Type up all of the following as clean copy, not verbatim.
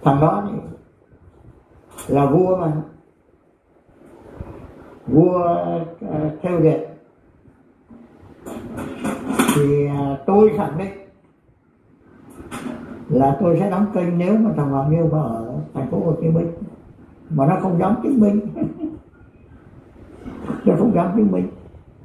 Thằng đó thì là vua mà, vua theo Việt. Thì tôi khẳng định là tôi sẽ đóng kênh nếu mà thằng Hoàng Liêu ở thành phố Hồ Chí Minh, mà nó không dám chứng minh. Nó không dám chứng minh.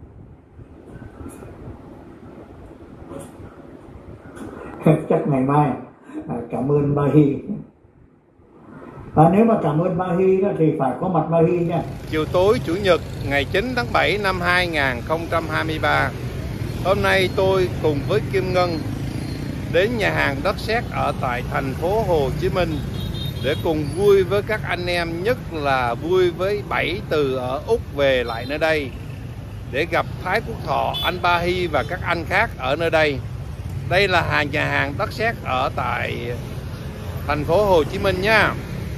Chắc ngày mai cảm ơn Ba Hy. Nếu mà cảm ơn Ba Hy đó thì phải có mặt Ba Hy nha. Chiều tối Chủ nhật ngày 9 tháng 7 năm 2023, hôm nay tôi cùng với Kim Ngân đến nhà hàng Đất Sét ở tại thành phố Hồ Chí Minh để cùng vui với các anh em, nhất là vui với Bảy từ ở Úc về lại nơi đây để gặp Thái Quốc Thọ, anh Ba Hy và các anh khác ở nơi đây. Đây là nhà hàng Đất Sét ở tại thành phố Hồ Chí Minh nha.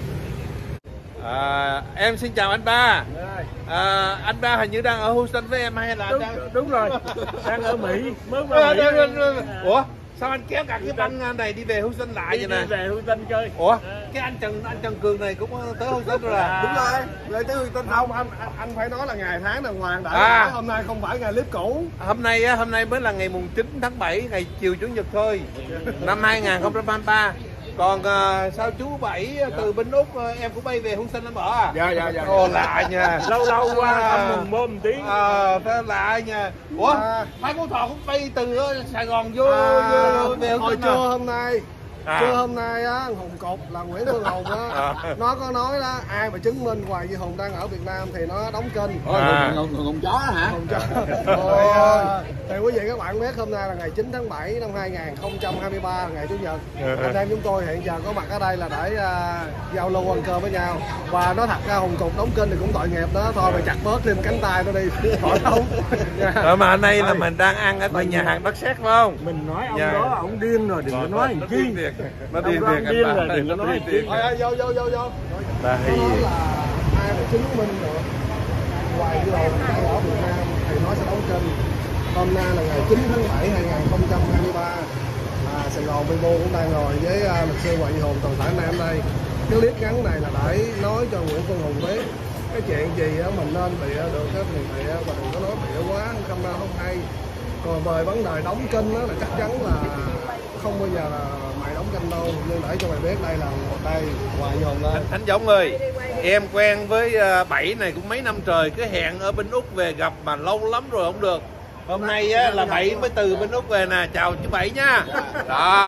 Em xin chào anh Ba. Anh Ba hình như đang ở Houston với em hay là đúng rồi, đang ở Mỹ, mới qua Mỹ. Ủa sao anh kéo cả cái băng này đi về Houston lại vậy nè? Đi về Houston chơi. Ủa cái anh Trần Cường này cũng tới Houston rồi à? Đúng rồi, về tới Houston không, anh phải nói là ngày tháng đàng hoàng đã. Hôm nay không phải ngày clip cũ. Hôm nay mới là ngày mùng 9 tháng 7, ngày chiều Chủ nhật thôi, năm 2023. Còn sao chú Bảy từ bên Úc em cũng bay về Houston em ở à? Dạ. Ồ lạ nha. Lâu qua thăm mừng bom tí. Lạ nha. Ủa Thái Quốc Thọ cũng bay từ Sài Gòn vô về Hồi Houston trưa hôm nay. Trưa hôm nay á, Hùng Cục là Nguyễn Phương Hùng á, nó có nói đó, ai mà chứng minh Hoàng Duy Hùng đang ở Việt Nam thì nó đóng kênh. Hùng chó hả? Hùng chó. Thì quý vị các bạn biết hôm nay là ngày 9 tháng 7 năm 2023, ngày Chủ nhật. Anh em chúng tôi hiện giờ có mặt ở đây là để giao lưu ăn cơm với nhau. Và nói thật ra Hùng Cục đóng kênh thì cũng tội nghiệp đó, thôi mày chặt bớt thêm cánh tay nó đi, khỏi đóng. Mà ở đây là mình đang ăn ở tại nhà hàng Đất Sét phải không? Mình nói ông đó ông điên rồi, đừng có nói làm chi. Nó điên thiệt điên là đừng có nói chi. Vô. Ba Hy là ai mà chứng minh được Hoàng Duy Hùng đang ở Việt Nam thì nó sẽ đóng kênh. Hôm nay là ngày 9 tháng 7 2023. Sài Gòn Vivo cũng đang ngồi với luật sư Hoàng Duy Hùng toàn thể anh em đây. Cái clip ngắn này là để nói cho Nguyễn Phương Hùng biết cái chuyện gì á mình nên bịa được cái thì bịa, và đừng có nói bịa quá, camera không hay. Còn về vấn đề đóng kênh đó là chắc chắn là không bao giờ là mày đóng kênh đâu, nhưng để cho mày biết đây là một đây Hoàng Duy Hùng đây. Anh Giống ơi, em quen với Bảy này cũng mấy năm trời, cứ hẹn ở bên Úc về gặp mà lâu lắm rồi không được. Hôm nay á, là Bảy mới từ bên Úc về nè, chào chú Bảy nha. Đó.